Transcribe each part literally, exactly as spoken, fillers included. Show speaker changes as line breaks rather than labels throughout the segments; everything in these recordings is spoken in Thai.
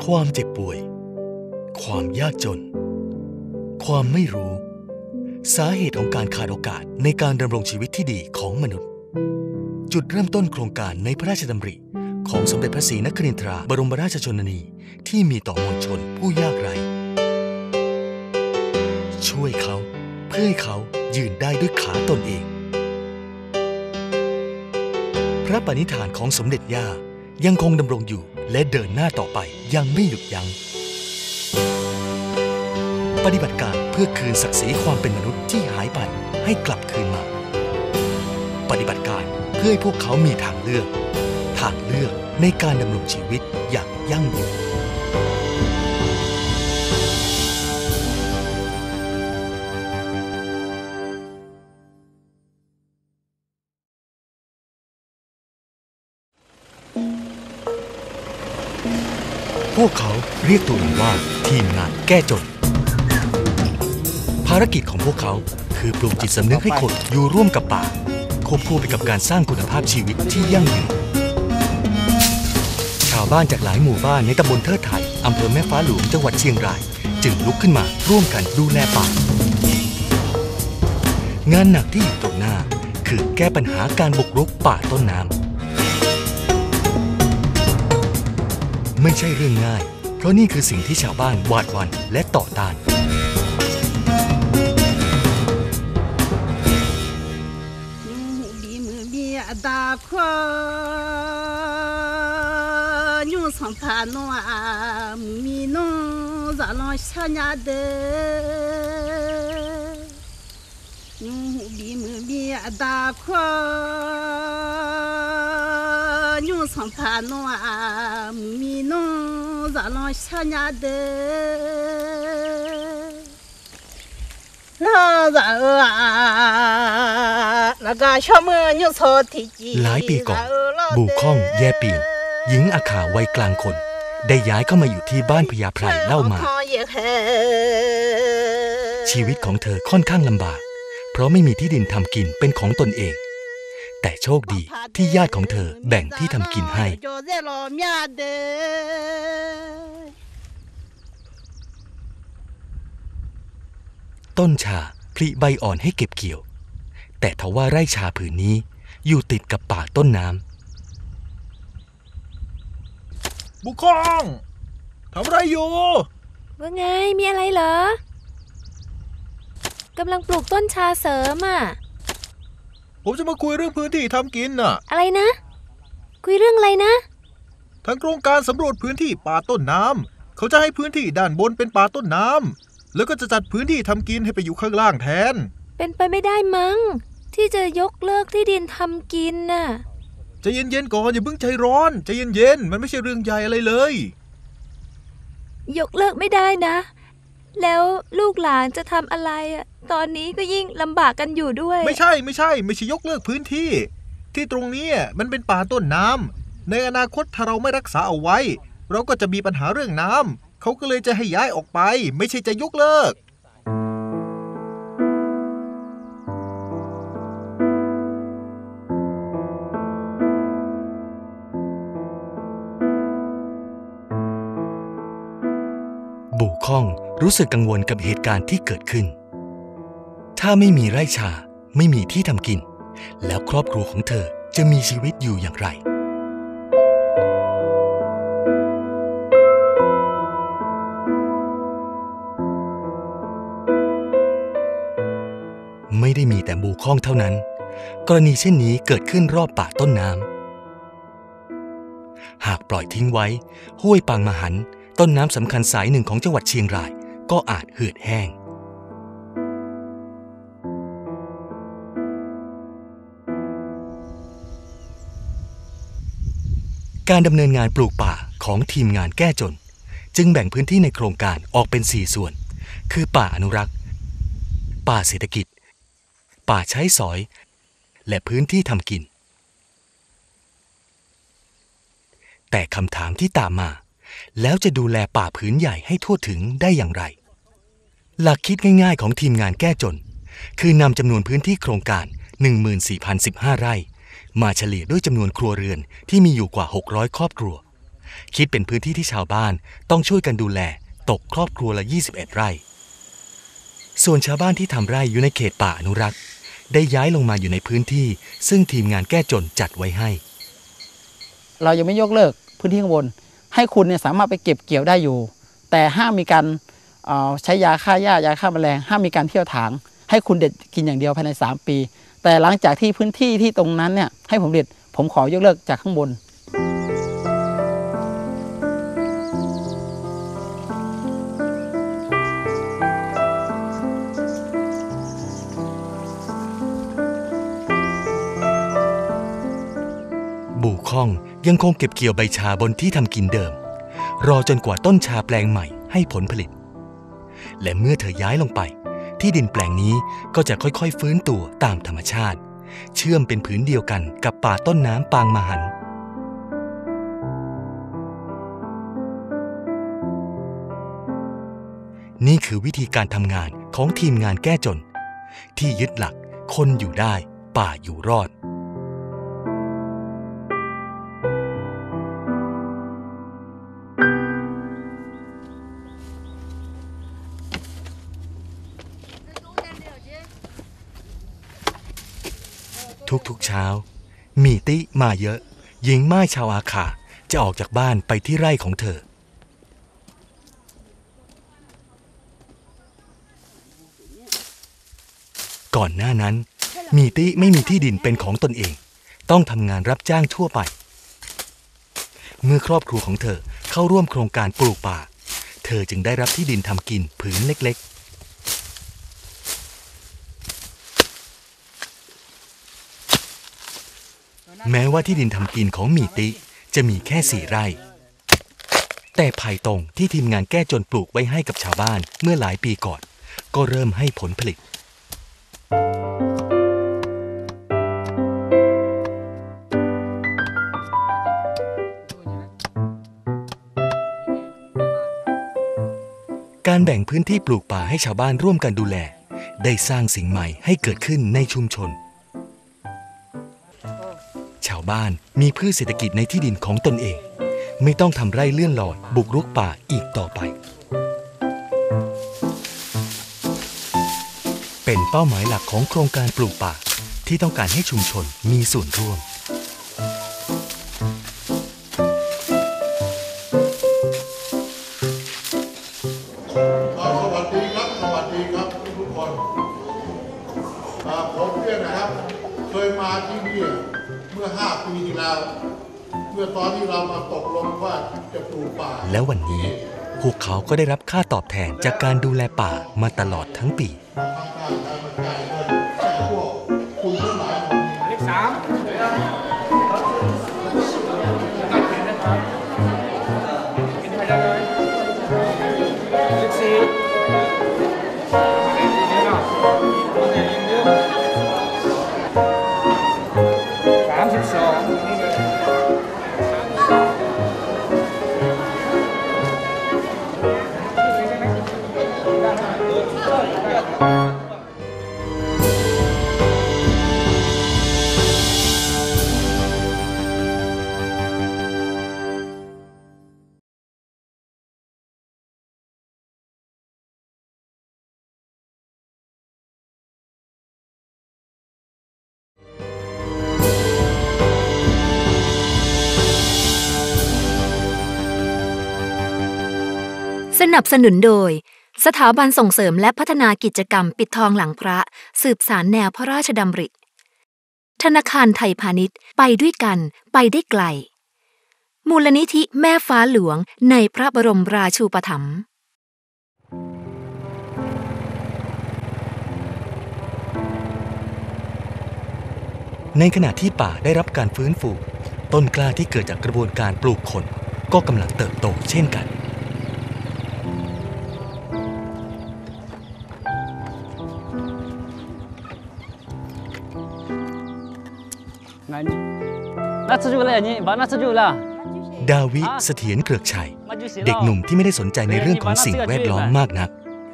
ความเจ็บป่วยความยากจนความไม่รู้สาเหตุของการขาดโอกาสในการดำรงชีวิตที่ดีของมนุษย์จุดเริ่มต้นโครงการในพระราชดำริของสมเด็จพระศรีนครินทราบรมราชชนนีที่มีต่อมวลชนผู้ยากไร้ช่วยเขาเพื่อให้เขายืนได้ด้วยขาตนเองพระปณิธานของสมเด็จย่ายังคงดำรงอยู่และเดินหน้าต่อไปยังไม่หยุดยั้งปฏิบัติการเพื่อคืนศักดิ์ศรีความเป็นมนุษย์ที่หายไปให้กลับคืนมาปฏิบัติการเพื่อให้พวกเขามีทางเลือกทางเลือกในการดำรงชีวิตอย่างยั่งยืนพวกเขาเรียกตัวเองว่าทีมงานแก้จนภารกิจของพวกเขาคือปลูกจิตสำนึกให้คนอยู่ร่วมกับป่าควบคู่ไปกับการสร้างคุณภาพชีวิตที่ยั่งยืนชาวบ้านจากหลายหมู่บ้านในตำบลเทิดไทยอำเภอแม่ฟ้าหลวงจังหวัดเชียงรายจึงลุกขึ้นมาร่วมกันดูแลป่างานหนักที่อยู่ตรงหน้าคือแก้ปัญหาการบุกรุกป่าต้นน้ำไม่ใช่เรื่องง่ายเพราะนี่คือสิ่งที่ชาวบ้านหวาดหวั่นและต่อต้าน
大块牛上盘弄啊，米弄咋弄下伢的？牛比么比大块牛上盘弄啊，米弄咋弄下伢的？
หลายปีก่อนบู่ข้องแย่เปียงหญิงอาขาวัยกลางคนได้ย้ายเข้ามาอยู่ที่บ้านพญาไพรเล่ามาชีวิตของเธอค่อนข้างลำบากเพราะไม่มีที่ดินทำกินเป็นของตนเองแต่โชคดีที่ญาติของเธอแบ่งที่ทำกินให้ต้นชาผลิใบอ่อนให้เก็บเกี่ยวแต่ทว่าไร่ชาผืนนี้อยู่ติดกับป่าต้นน้
ำบุคองทำไรอยู่
ว่าไงมีอะไรเหรอกำลังปลูกต้นชาเสริมอ่ะ
ผมจะมาคุยเรื่องพื้นที่ทำกินน่ะ
อะไรนะคุยเรื่องอะไรนะ
ทางโครงการสำรวจพื้นที่ป่าต้นน้ำเขาจะให้พื้นที่ด้านบนเป็นป่าต้นน้ำแล้วก็จะจัดพื้นที่ทำกินให้ไปอยู่ข้างล่างแทน
เป็นไปไม่ได้มั้งที่จะยกเลิกที่ดินทำกินน่ะ
ใจเย็นๆก่อนอย่าเพิ่งใจร้อนใจเย็นๆมันไม่ใช่เรื่องใหญ่อะไรเลย
ยกเลิกไม่ได้นะแล้วลูกหลานจะทำอะไรอ่ะตอนนี้ก็ยิ่งลำบากกันอยู่ด้วย
ไม่ใช่ไม่ใช่ไม่ใช่ยกเลิกพื้นที่ที่ตรงนี้มันเป็นป่าต้นน้ำในอนาคตถ้าเราไม่รักษาเอาไว้เราก็จะมีปัญหาเรื่องน้ำเขาก็เลยจะให้ย้ายออกไปไม่ใช่จะยกเลิก
บู่ข้องรู้สึกกังวลกับเหตุการณ์ที่เกิดขึ้นถ้าไม่มีไร่ชาไม่มีที่ทำกินแล้วครอบครัวของเธอจะมีชีวิตอยู่อย่างไรไม่ได้มีแต่บู่ข้องเท่านั้นกรณีเช่นนี้เกิดขึ้นรอบป่าต้นน้ำหากปล่อยทิ้งไว้ห้วยปางมหันต้นน้ำสำคัญสายหนึ่งของจังหวัดเชียงรายก็อาจเหือดแห้งการดำเนินงานปลูกป่าของทีมงานแก้จนจึงแบ่งพื้นที่ในโครงการออกเป็นสี่ส่วนคือป่าอนุรักษ์ป่าเศรษฐกิจป่าใช้สอยและพื้นที่ทำกินแต่คำถามที่ตามมาแล้วจะดูแลป่าผืนใหญ่ให้ทั่วถึงได้อย่างไรหลักคิดง่ายๆของทีมงานแก้จนคือนำจำนวนพื้นที่โครงการ หนึ่งหมื่นสี่พันสิบห้า ไร่มาเฉลี่ยด้วยจำนวนครัวเรือนที่มีอยู่กว่าหกร้อยครอบครัวคิดเป็นพื้นที่ที่ชาวบ้านต้องช่วยกันดูแลตกครอบครัวละยี่สิบเอ็ดไร่ส่วนชาวบ้านที่ทำไร่อยู่ในเขตป่าอนุรักษ์ได้ย้ายลงมาอยู่ในพื้นที่ซึ่งทีมงานแก้จนจัดไว้ให้
เรายังไม่ยกเลิกพื้นที่ข้างบนให้คุณเนี่ยสามารถไปเก็บเกี่ยวได้อยู่แต่ห้ามมีการใช้ยาฆ่าหญ้ายาฆ่าแมลงห้ามมีการเที่ยวถางให้คุณเด็ดกินอย่างเดียวภายในสามปีแต่หลังจากที่พื้นที่ที่ตรงนั้นเนี่ยให้ผมเด็ดผมขอยกเลิกจากข้างบน
ปู่ค่องยังคงเก็บเกี่ยวใบชาบนที่ทำกินเดิมรอจนกว่าต้นชาแปลงใหม่ให้ผลผลิตและเมื่อเธอย้ายลงไปที่ดินแปลงนี้ก็จะค่อยๆฟื้นตัวตามธรรมชาติเชื่อมเป็นผืนเดียวกันกับป่าต้นน้ำปางมหันต์นี่คือวิธีการทำงานของทีมงานแก้จนที่ยึดหลักคนอยู่ได้ป่าอยู่รอดทุกๆเช้ามีติมาเยอะหญิงม่ายชาวอาขาจะออกจากบ้านไปที่ไร่ของเธอก่อนหน้านั้นมีติไม่มีที่ดินเป็นของตนเองต้องทำงานรับจ้างทั่วไปเมื่อครอบครัวของเธอเข้าร่วมโครงการปลูกป่าเธอจึงได้รับที่ดินทำกินผืนเล็กๆแม้ว่าที่ดินทำกินของมีติจะมีแค่สี่ไร่แต่ไผ่ตรงที่ทีมงานแก้จนปลูกไว้ให้กับชาวบ้านเมื่อหลายปีก่อนก็เริ่มให้ผลผลิตการแบ่งพื้นที่ปลูกป่าให้ชาวบ้านร่วมกันดูแลได้สร้างสิ่งใหม่ให้เกิดขึ้นในชุมชนชาวบ้านมีพืชเศรษฐกิจในที่ดินของตนเองไม่ต้องทำไร่เลื่อนลอยบุกรุกป่าอีกต่อไปเป็นเป้าหมายหลักของโครงการปลูกป่าที่ต้องการให้ชุมชนมีส่วนร่วม
สวัสดีครับสวัสดีครับทุกคนผมเนี่ยนะครับเคยมาที่นี่เมื่อห้าปีที่แล้วเมื่อตอนที่เรามาตกลงว่าจะปลูกป่า
แล้ววันนี้พวกเขาก็ได้รับค่าตอบแทนจากการดูแลป่ามาตลอดทั้งปี
คุณทั้งหลายเลขสามเลขสี่สามสิบสอง
สนับสนุนโดยสถาบันส่งเสริมและพัฒนากิจกรรมปิดทองหลังพระสืบสานแนวพระราชดำริธนาคารไทยพาณิชย์ไปด้วยกันไปได้ไกลมูลนิธิแม่ฟ้าหลวงในพระบรมราชูปถัมภ์
ในขณะที่ป่าได้รับการฟื้นฟูต้นกล้าที่เกิดจากกระบวนการปลูกคนก็กำลังเติบโตเช่นกันดาวิเสถียรเกลือกชัยเด็กหนุ่มที่ไม่ได้สนใจในเรื่องของสิ่งแวดล้อมมากนัก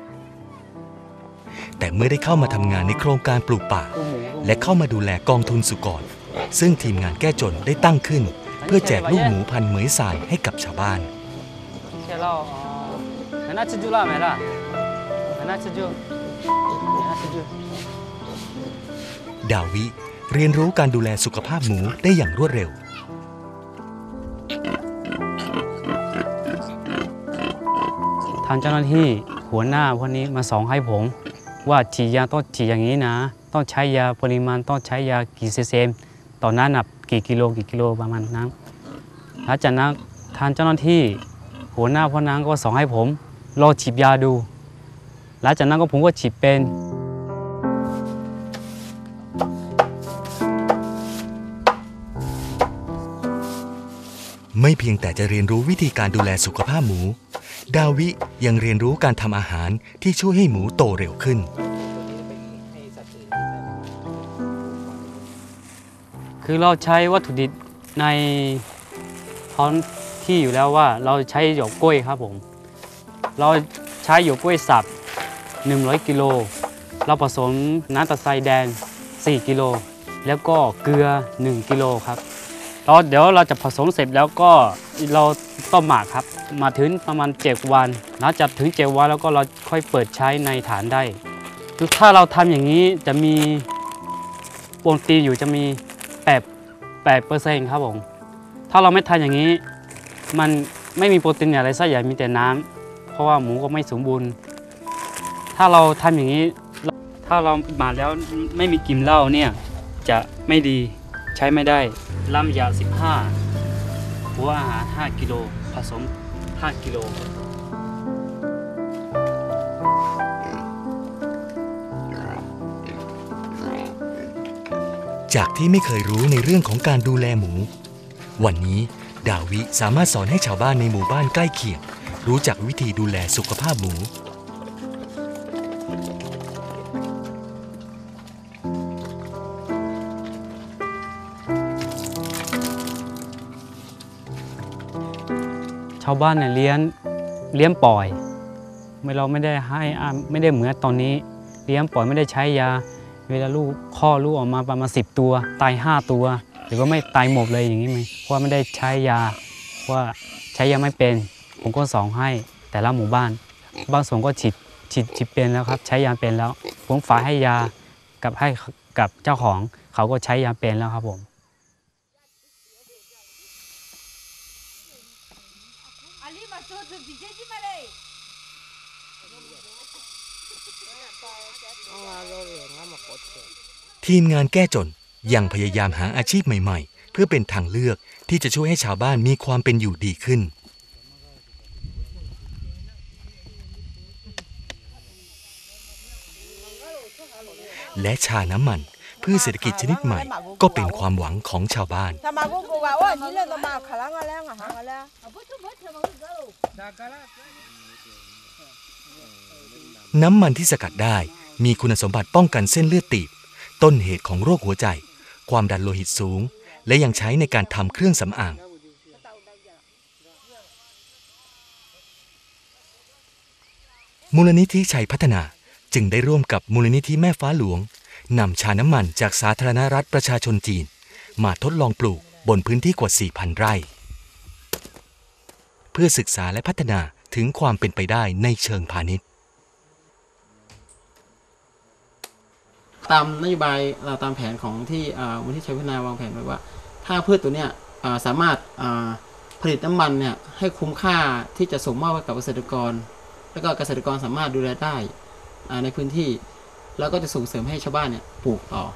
แต่เมื่อได้เข้ามาทำงานในโครงการปลูกป่าและเข้ามาดูแลกองทุนสุกรซึ่งทีมงานแก้จนได้ตั้งขึ้นพื่อแจกลูกหมูพันธุ์เหมยสายให้กับชาวบ้านดาวิเรียนรู้การดูแลสุขภาพหมูได้อย่างรวดเร็ว
ทางเจ้าหน้าที่หัวหน้าวันนี้มาสอนให้ผมว่าฉีดยาต้องฉีดอย่างนี้นะต้องใช้ยาปริมาณต้องใช้ยากี่ซีซีต่อน้ำหนักกี่กิโลกี่กิโลประมาณนั้นหลังจากนั้นทางเจ้าหน้าที่หัวหน้าพนักก็สอนให้ผมลองฉีดยาดูหลังจากนั้นก็ผมก็ฉีดเป็น
ไม่เพียงแต่จะเรียนรู้วิธีการดูแลสุขภาพหมูดาวิยังเรียนรู้การทำอาหารที่ช่วยให้หมูโตเร็วขึ้น
คือเราใช้วัตถุดิบในท้องที่อยู่แล้วว่าเราใช้หยวกกล้วยครับผมเราใช้หยวกกล้วยสับหนึ่งร้อยกิโลเราผสมน้ำตาลทรายแดงสี่กิโลแล้วก็เกลือหนึ่งกิโลครับแล้วเดี๋ยวเราจะผสมเสร็จแล้วก็เราต้มหมักครับมาถึงประมาณเจ็ดวันหลังจากถึงเจ็ดวันแล้วก็เราค่อยเปิดใช้ในฐานได้คือถ้าเราทำอย่างนี้จะมีโปรตีนอยู่จะมีแปด แปดเปอร์เซ็นต์ครับผมถ้าเราไม่ทำอย่างนี้มันไม่มีโปรตีนอะไรสักอย่างมีแต่น้ำเพราะว่าหมูก็ไม่สมบูรณ์ถ้าเราทำอย่างนี้ถ้าเราหมักแล้วไม่มีกลิ่นเหล้าเนี่ยจะไม่ดีใช้ไม่ได้ลำยาสิบห้าหัวอาหารห้ากิโลผสมห้ากิโล
จากที่ไม่เคยรู้ในเรื่องของการดูแลหมูวันนี้ดาวิสามารถสอนให้ชาวบ้านในหมู่บ้านใกล้เคียงรู้จักวิธีดูแลสุขภาพหมู
ชาวบ้านเนี่ยเลี้ยงเลี้ยงปล่อยไม่เราไม่ได้ให้ไม่ได้เหมือนตอนนี้เลี้ยงปล่อยไม่ได้ใช้ยาเวลาลูกข้อลูกออกมาประมาณสิบตัวตายห้าตัวหรือว่าไม่ตายหมดเลยอย่างนี้ไหมเพราะว่าไม่ได้ใช้ยาว่าใช้ยาไม่เป็นผมก็สอนให้แต่ละหมู่บ้านบางส่วนก็ฉีดฉีดฉีดเป็นแล้วครับใช้ยาเป็นแล้วผมฝากให้ยากับให้กับเจ้าของเขาก็ใช้ยาเป็นแล้วครับผม
ทีมงานแก้จนยังพยายามหาอาชีพใหม่ๆเพื่อเป็นทางเลือกที่จะช่วยให้ชาวบ้านมีความเป็นอยู่ดีขึ้นและชาน้ำมันพืชเศรษฐกิจชนิดใหม่ก็เป็นความหวังของชาวบ้านน้ำมันที่สกัดได้มีคุณสมบัติป้องกันเส้นเลือดตีบต้นเหตุของโรคหัวใจความดันโลหิตสูงและยังใช้ในการทำเครื่องสำอางมูลนิธิชัยพัฒนาจึงได้ร่วมกับมูลนิธิแม่ฟ้าหลวงนำชาน้ำมันจากสาธารณรัฐประชาชนจีนมาทดลองปลูกบนพื้นที่กว่า สี่พัน ไร่เพื่อศึกษาและพัฒนาถึงความเป็นไปได้ในเชิงพาณิชย์
ตามนโยบายเราตามแผนของที่มูลนิธิชัยพัฒนาวางแผนไว้ว่าถ้าพืชตัวเนี้ยสามารถผลิตน้ำมันเนี่ยให้คุ้มค่าที่จะส่งมอบให้กับเกษตรกรแล้วก็เกษตรกรสามารถดูแลได้ในพื้นที่แล้วก็จะส่งเสริมให้ชาวบ้านเนี่ยปลูกต่อ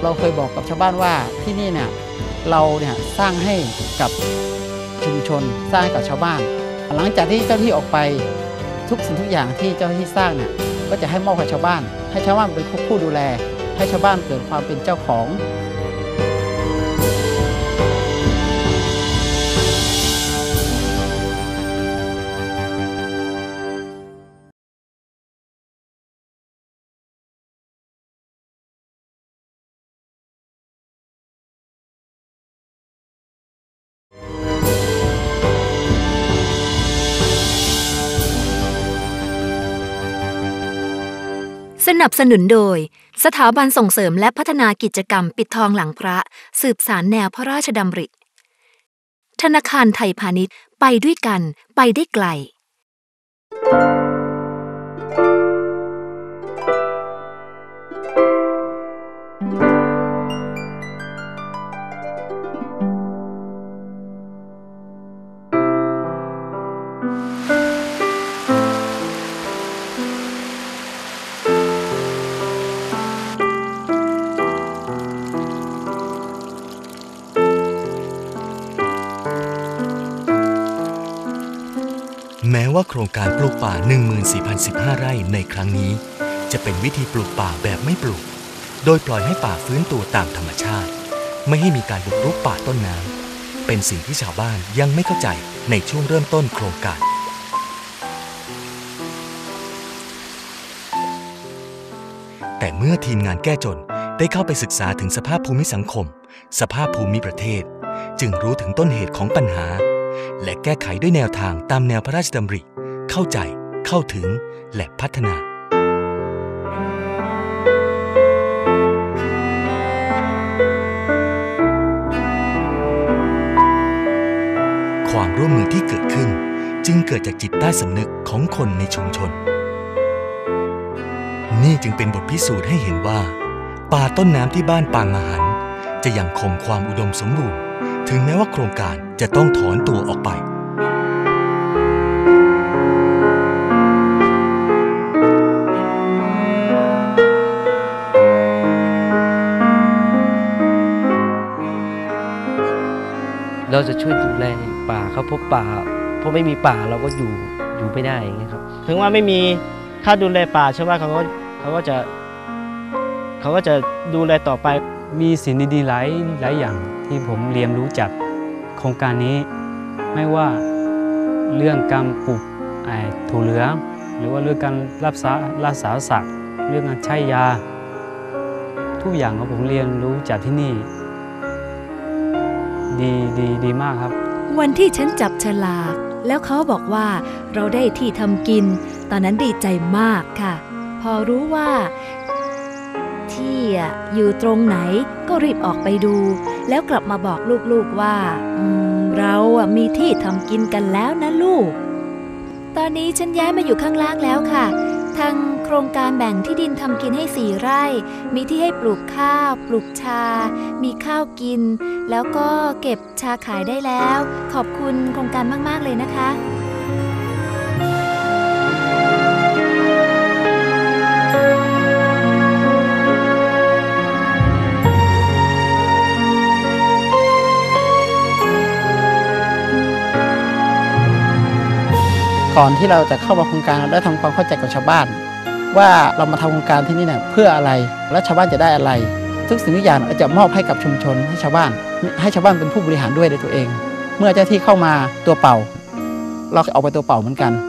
เราเคยบอกกับชาวบ้านว่าที่นี่เนี่ยเราเนี่ยสร้างให้กับชุมชนสร้างให้กับชาวบ้านหลังจากที่เจ้าที่ออกไปทุกสิ่งทุกอย่างที่เจ้าที่สร้างเนี่ยก็จะให้มอบให้ชาวบ้านให้ชาวบ้านเป็นผู้ดูแลให้ชาวบ้านเกิดความเป็นเจ้าของ
สนับสนุนโดยสถาบันส่งเสริมและพัฒนากิจกรรมปิดทองหลังพระสืบสานแนวพระราชดำริธนาคารไทยพาณิชย์ไปด้วยกันไปได้ไกล
แม้ว่าโครงการปลูกป่า หนึ่งหมื่นสี่พันสิบห้า ไร่ในครั้งนี้จะเป็นวิธีปลูกป่าแบบไม่ปลูกโดยปล่อยให้ป่าฟื้นตัวตามธรรมชาติไม่ให้มีการบุกรุกป่าต้นน้ำเป็นสิ่งที่ชาวบ้านยังไม่เข้าใจในช่วงเริ่มต้นโครงการแต่เมื่อทีมงานแก้จนได้เข้าไปศึกษาถึงสภาพภูมิสังคมสภาพภูมิประเทศจึงรู้ถึงต้นเหตุของปัญหาและแก้ไขด้วยแนวทางตามแนวพระราชดำริเข้าใจเข้าถึงและพัฒนาความร่วมมือที่เกิดขึ้นจึงเกิดจากจิตใต้สำนึกของคนในชุมชนนี่จึงเป็นบทพิสูจน์ให้เห็นว่าป่าต้นน้ำที่บ้านปางมหันต์จะยังคงความอุดมสมบูรณ์ถึงแม้ว่าโครงการจะต้องถอนตัวออกไป
เราจะช่วยดูแลป่าครับเพราะป่าเพราะไม่มีป่าเราก็อยู่อยู่ไม่ได้อย่างเงี้ยครับถึงว่าไม่มีค่าดูแลป่าชาวบ้านเขาก็เขาก็จะเขาก็จะดูแลต่อไป
มีสิ่งดีๆหลายหลายอย่างที่ผมเรียนรู้จากโครงการนี้ไม่ว่าเรื่องการปลูกถั่วเหลืองหรือว่าเรื่องการรักษารักษาสัตว์เรื่องการใช้ยาทุกอย่างของผมเรียนรู้จากที่นี่ดีดีดีมากครับ
วันที่ฉันจับฉลากแล้วเขาบอกว่าเราได้ที่ทำกินตอนนั้นดีใจมากค่ะพอรู้ว่าที่อยู่ตรงไหนก็รีบออกไปดูแล้วกลับมาบอกลูกๆว่าเรามีที่ทำกินกันแล้วนะลูกตอนนี้ฉันย้ายมาอยู่ข้างล่างแล้วค่ะทางโครงการแบ่งที่ดินทำกินให้สี่ไร่มีที่ให้ปลูกข้าวปลูกชามีข้าวกินแล้วก็เก็บชาขายได้แล้วขอบคุณโครงการมากๆเลยนะคะ
ก่อนที่เราจะเข้ามาโครงการเราได้ทำความเข้าใจกับชาวบ้านว่าเรามาทำโครงการที่นี่เนี่ยเพื่ออะไรและชาวบ้านจะได้อะไรทุกสิ่งทุกอย่างเราจะมอบให้กับชุมชนให้ชาวบ้านให้ชาวบ้านเป็นผู้บริหารด้วยในตัวเองเมื่อเจ้าที่เข้ามาตัวเปล่าเราเอาไปตัวเปล่าเหมือนกัน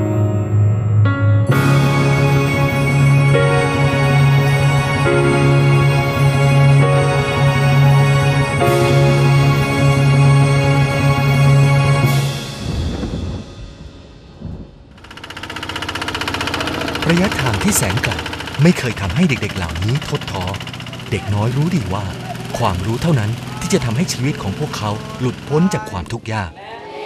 ระยะทางที่แสนไกลไม่เคยทำให้เด็กๆเหล่านี้ท้อท้อเด็กน้อยรู้ดีว่าความรู้เท่านั้นที่จะทำให้ชีวิตของพวกเขาหลุดพ้นจากความทุกข์ยาก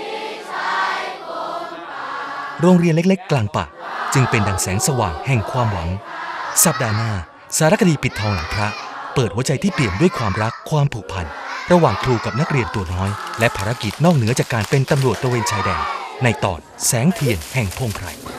โรงเรียนเล็กๆกลางป่าจึงเป็นดังแสงสว่างแห่งความหวังสัปดาห์หน้าสารคดีปิดทองหลังพระเปิดหัวใจที่เปี่ยมด้วยความรักความผูกพันระหว่างครูกับนักเรียนตัวน้อยและภารกิจนอกเหนือจากการเป็นตำรวจตระเวนชายแดนในตอนแสงเทียนแห่งพงไพร